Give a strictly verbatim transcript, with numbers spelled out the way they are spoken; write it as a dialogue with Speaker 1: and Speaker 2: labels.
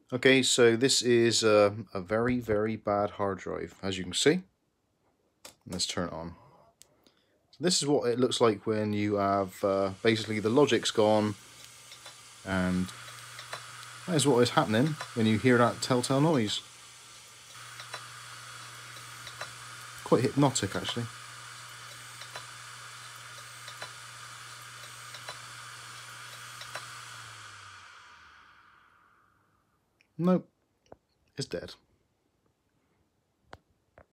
Speaker 1: Okay, so this is a, a very, very bad hard drive, as you can see. Let's turn it on. So this is what it looks like when you have uh, basically the logic's gone, and that is what is happening when you hear that telltale noise. Quite hypnotic, actually. Nope, it's dead.